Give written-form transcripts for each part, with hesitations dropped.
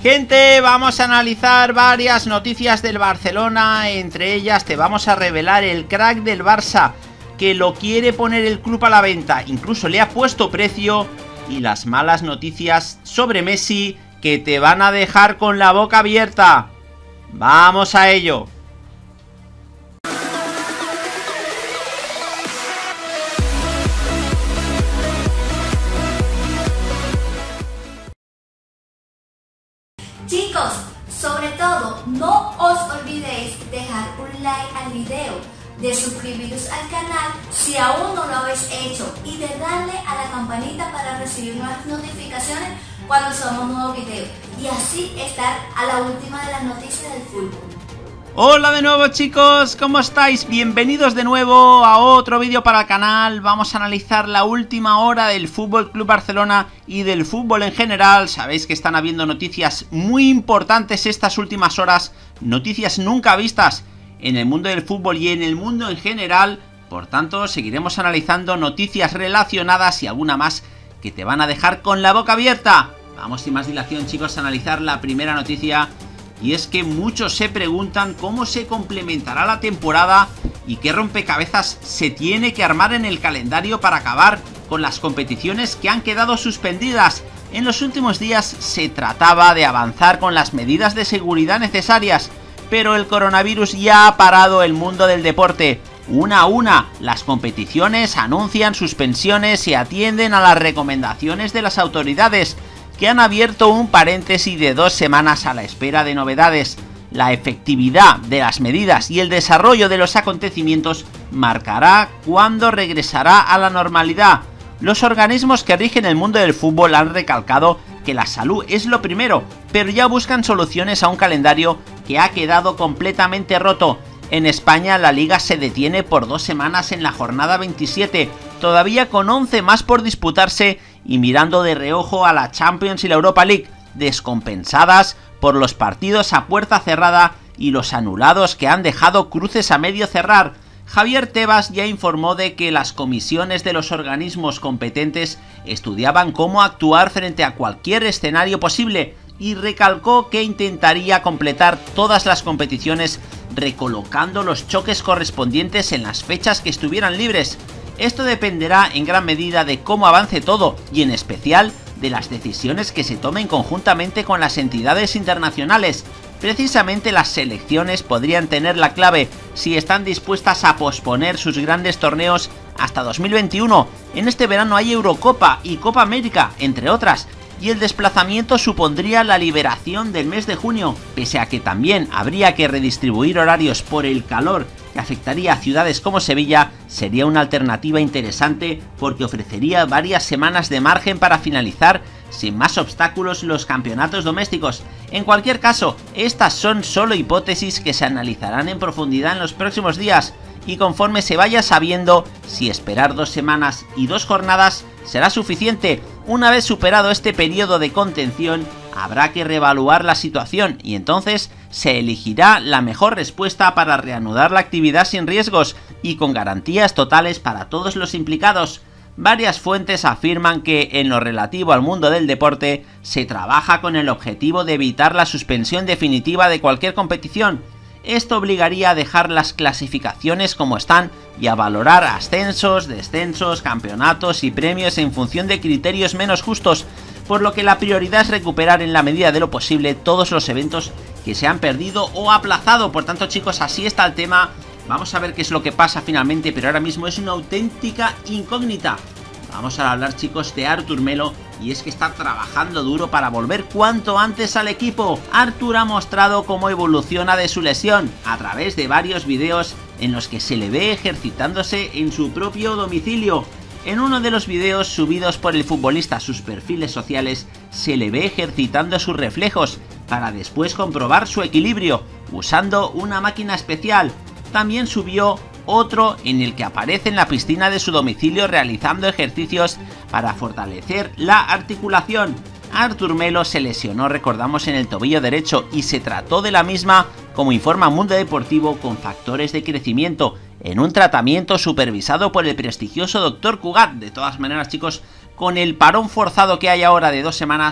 Gente, vamos a analizar varias noticias del Barcelona. Entre ellas te vamos a revelar el crack del Barça, que lo quiere poner el club a la venta, incluso le ha puesto precio, y las malas noticias sobre Messi que te van a dejar con la boca abierta. ¡Vamos a ello! Chicos, sobre todo, no os olvidéis dejar un like al video, de suscribiros al canal si aún no lo habéis hecho y de darle a la campanita para recibir nuevas notificaciones cuando subamos nuevos videos y así estar a la última de las noticias del fútbol. Hola de nuevo, chicos, ¿cómo estáis? Bienvenidos de nuevo a otro vídeo para el canal. Vamos a analizar la última hora del FC Barcelona y del fútbol en general. Sabéis que están habiendo noticias muy importantes estas últimas horas, noticias nunca vistas en el mundo del fútbol y en el mundo en general. Por tanto, seguiremos analizando noticias relacionadas y alguna más que te van a dejar con la boca abierta. Vamos sin más dilación, chicos, a analizar la primera noticia. Y es que muchos se preguntan cómo se complementará la temporada y qué rompecabezas se tiene que armar en el calendario para acabar con las competiciones que han quedado suspendidas. En los últimos días se trataba de avanzar con las medidas de seguridad necesarias, pero el coronavirus ya ha parado el mundo del deporte. Una a una, las competiciones anuncian suspensiones y atienden a las recomendaciones de las autoridades, que han abierto un paréntesis de 2 semanas a la espera de novedades. La efectividad de las medidas y el desarrollo de los acontecimientos marcará cuándo regresará a la normalidad. Los organismos que rigen el mundo del fútbol han recalcado que la salud es lo primero, pero ya buscan soluciones a un calendario que ha quedado completamente roto. En España la liga se detiene por 2 semanas en la jornada 27, todavía con 11 más por disputarse y mirando de reojo a la Champions y la Europa League, descompensadas por los partidos a puerta cerrada y los anulados que han dejado cruces a medio cerrar. Javier Tebas ya informó de que las comisiones de los organismos competentes estudiaban cómo actuar frente a cualquier escenario posible y recalcó que intentaría completar todas las competiciones recolocando los choques correspondientes en las fechas que estuvieran libres. Esto dependerá en gran medida de cómo avance todo y en especial de las decisiones que se tomen conjuntamente con las entidades internacionales. Precisamente las selecciones podrían tener la clave si están dispuestas a posponer sus grandes torneos hasta 2021. En este verano hay Eurocopa y Copa América, entre otras, y el desplazamiento supondría la liberación del mes de junio, pese a que también habría que redistribuir horarios por el calor que afectaría a ciudades como Sevilla. Sería una alternativa interesante porque ofrecería varias semanas de margen para finalizar sin más obstáculos los campeonatos domésticos. En cualquier caso, estas son solo hipótesis que se analizarán en profundidad en los próximos días, y conforme se vaya sabiendo si esperar 2 semanas y 2 jornadas será suficiente. Una vez superado este periodo de contención, habrá que reevaluar la situación y entonces se elegirá la mejor respuesta para reanudar la actividad sin riesgos y con garantías totales para todos los implicados. Varias fuentes afirman que en lo relativo al mundo del deporte se trabaja con el objetivo de evitar la suspensión definitiva de cualquier competición. Esto obligaría a dejar las clasificaciones como están y a valorar ascensos, descensos, campeonatos y premios en función de criterios menos justos, por lo que la prioridad es recuperar en la medida de lo posible todos los eventos que se han perdido o aplazado. Por tanto, chicos, así está el tema. Vamos a ver qué es lo que pasa finalmente, pero ahora mismo es una auténtica incógnita. Vamos a hablar, chicos, de Artur Melo, y es que está trabajando duro para volver cuanto antes al equipo. Artur ha mostrado cómo evoluciona de su lesión a través de varios videos en los que se le ve ejercitándose en su propio domicilio. En uno de los videos subidos por el futbolista a sus perfiles sociales se le ve ejercitando sus reflejos para después comprobar su equilibrio usando una máquina especial. También subió otro en el que aparece en la piscina de su domicilio realizando ejercicios para fortalecer la articulación. Artur Melo se lesionó, recordamos, en el tobillo derecho y se trató de la misma, como informa Mundo Deportivo, con factores de crecimiento, en un tratamiento supervisado por el prestigioso Dr. Cugat. De todas maneras, chicos, con el parón forzado que hay ahora de 2 semanas,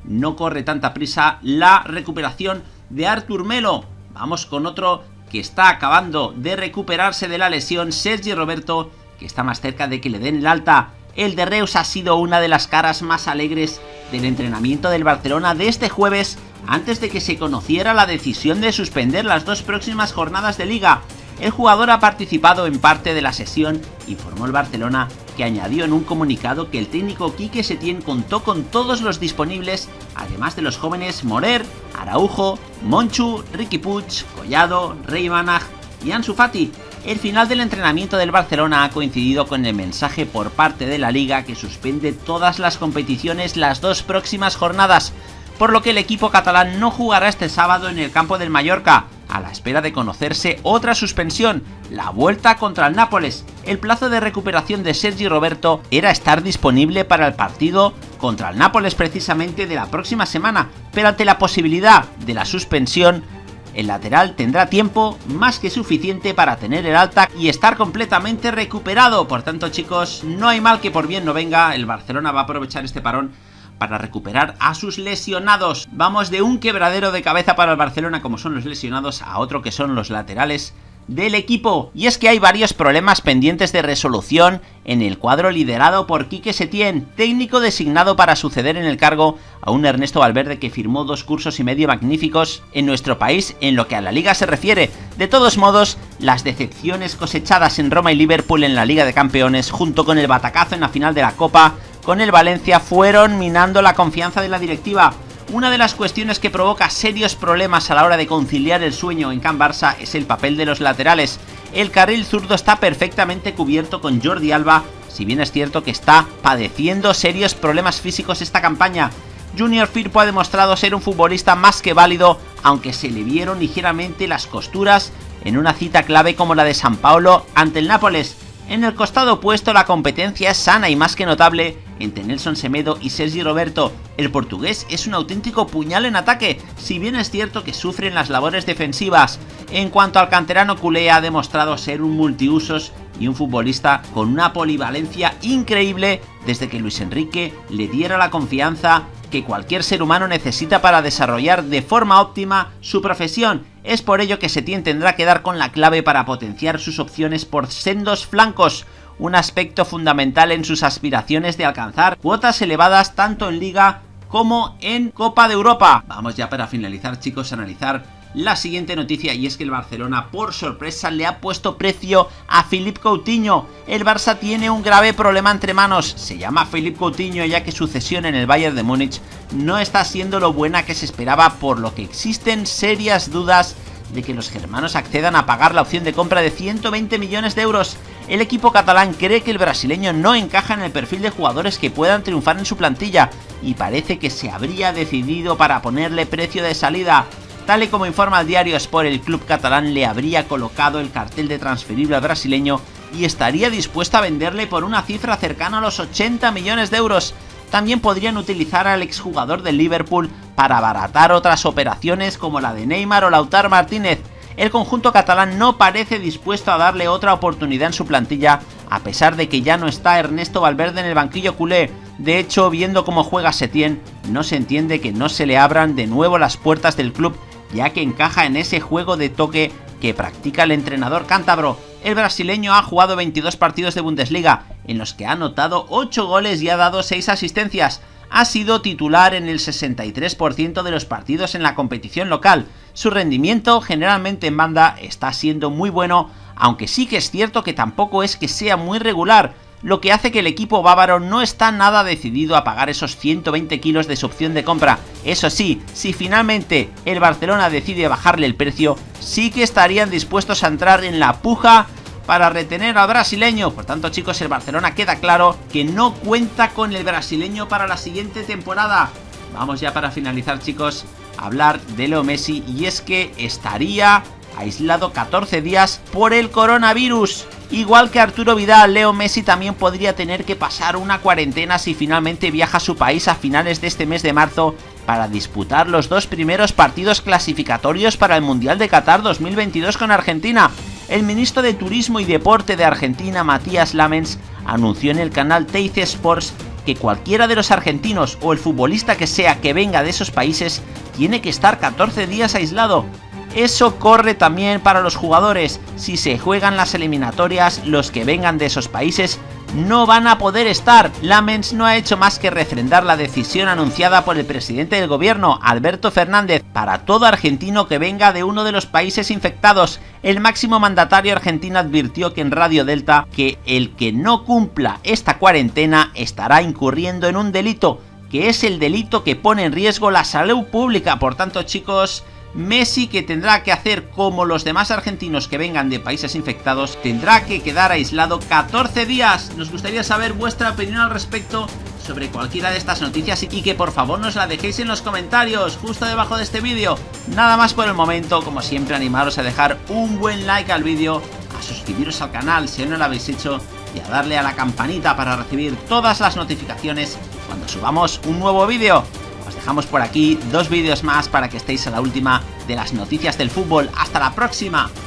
no corre tanta prisa la recuperación de Artur Melo. Vamos con otro que está acabando de recuperarse de la lesión, Sergi Roberto, que está más cerca de que le den el alta. El de Reus ha sido una de las caras más alegres del entrenamiento del Barcelona de este jueves, antes de que se conociera la decisión de suspender las 2 próximas jornadas de Liga. El jugador ha participado en parte de la sesión, informó el Barcelona, que añadió en un comunicado que el técnico Quique Setién contó con todos los disponibles, además de los jóvenes Morer, Araujo, Monchu, Riqui Puig, Collado, Rey Banach y Ansu Fati. El final del entrenamiento del Barcelona ha coincidido con el mensaje por parte de la Liga que suspende todas las competiciones las 2 próximas jornadas, por lo que el equipo catalán no jugará este sábado en el campo del Mallorca, a la espera de conocerse otra suspensión, la vuelta contra el Nápoles. El plazo de recuperación de Sergi Roberto era estar disponible para el partido contra el Nápoles precisamente de la próxima semana, pero ante la posibilidad de la suspensión, el lateral tendrá tiempo más que suficiente para tener el alta y estar completamente recuperado. Por tanto, chicos, no hay mal que por bien no venga. El Barcelona va a aprovechar este parón para recuperar a sus lesionados. Vamos de un quebradero de cabeza para el Barcelona, como son los lesionados, a otro que son los laterales del equipo. Y es que hay varios problemas pendientes de resolución en el cuadro liderado por Quique Setién, técnico designado para suceder en el cargo a un Ernesto Valverde que firmó 2 cursos y medio magníficos en nuestro país en lo que a la Liga se refiere. De todos modos, las decepciones cosechadas en Roma y Liverpool en la Liga de Campeones, junto con el batacazo en la final de la Copa con el Valencia, fueron minando la confianza de la directiva. Una de las cuestiones que provoca serios problemas a la hora de conciliar el sueño en Can Barça es el papel de los laterales. El carril zurdo está perfectamente cubierto con Jordi Alba, si bien es cierto que está padeciendo serios problemas físicos esta campaña. Junior Firpo ha demostrado ser un futbolista más que válido, aunque se le vieron ligeramente las costuras en una cita clave como la de San Paolo ante el Nápoles. En el costado opuesto la competencia es sana y más que notable entre Nelson Semedo y Sergi Roberto. El portugués es un auténtico puñal en ataque, si bien es cierto que sufre en las labores defensivas. En cuanto al canterano culé, ha demostrado ser un multiusos y un futbolista con una polivalencia increíble desde que Luis Enrique le diera la confianza que cualquier ser humano necesita para desarrollar de forma óptima su profesión. Es por ello que Setién tendrá que dar con la clave para potenciar sus opciones por sendos flancos, un aspecto fundamental en sus aspiraciones de alcanzar cuotas elevadas tanto en Liga como en Copa de Europa. Vamos ya para finalizar, chicos, a analizar la siguiente noticia, y es que el Barcelona por sorpresa le ha puesto precio a Philippe Coutinho. El Barça tiene un grave problema entre manos, se llama Philippe Coutinho, ya que su cesión en el Bayern de Múnich no está siendo lo buena que se esperaba, por lo que existen serias dudas de que los germanos accedan a pagar la opción de compra de 120 millones de euros. El equipo catalán cree que el brasileño no encaja en el perfil de jugadores que puedan triunfar en su plantilla y parece que se habría decidido para ponerle precio de salida. Tal y como informa el diario Sport, el club catalán le habría colocado el cartel de transferible al brasileño y estaría dispuesto a venderle por una cifra cercana a los 80 millones de euros. También podrían utilizar al exjugador del Liverpool para abaratar otras operaciones como la de Neymar o Lautaro Martínez. El conjunto catalán no parece dispuesto a darle otra oportunidad en su plantilla, a pesar de que ya no está Ernesto Valverde en el banquillo culé. De hecho, viendo cómo juega Setién, no se entiende que no se le abran de nuevo las puertas del club, ya que encaja en ese juego de toque que practica el entrenador cántabro. El brasileño ha jugado 22 partidos de Bundesliga, en los que ha anotado 8 goles y ha dado 6 asistencias. Ha sido titular en el 63% de los partidos en la competición local. Su rendimiento, generalmente en banda, está siendo muy bueno, aunque sí que es cierto que tampoco es que sea muy regular, lo que hace que el equipo bávaro no está nada decidido a pagar esos 120 kilos de su opción de compra. Eso sí, si finalmente el Barcelona decide bajarle el precio, sí que estarían dispuestos a entrar en la puja para retener al brasileño. Por tanto, chicos, el Barcelona queda claro que no cuenta con el brasileño para la siguiente temporada. Vamos ya para finalizar, chicos, a hablar de Leo Messi, y es que estaría aislado 14 días por el coronavirus. Igual que Arturo Vidal, Leo Messi también podría tener que pasar una cuarentena si finalmente viaja a su país a finales de este mes de marzo para disputar los 2 primeros partidos clasificatorios para el Mundial de Qatar 2022 con Argentina. El ministro de Turismo y Deporte de Argentina, Matías Lamens, anunció en el canal Teis Sports que cualquiera de los argentinos o el futbolista que sea que venga de esos países tiene que estar 14 días aislado. Eso corre también para los jugadores. Si se juegan las eliminatorias, los que vengan de esos países no van a poder estar. Lamens no ha hecho más que refrendar la decisión anunciada por el presidente del gobierno, Alberto Fernández, para todo argentino que venga de uno de los países infectados. El máximo mandatario argentino advirtió que en Radio Delta que el que no cumpla esta cuarentena estará incurriendo en un delito, que es el delito que pone en riesgo la salud pública. Por tanto, chicos, Messi, que tendrá que hacer como los demás argentinos que vengan de países infectados, tendrá que quedar aislado 14 días. Nos gustaría saber vuestra opinión al respecto sobre cualquiera de estas noticias y que por favor nos la dejéis en los comentarios justo debajo de este vídeo. Nada más por el momento, como siempre animaros a dejar un buen like al vídeo, a suscribiros al canal si aún no lo habéis hecho y a darle a la campanita para recibir todas las notificaciones cuando subamos un nuevo vídeo. Os dejamos por aquí 2 vídeos más para que estéis a la última de las noticias del fútbol. ¡Hasta la próxima!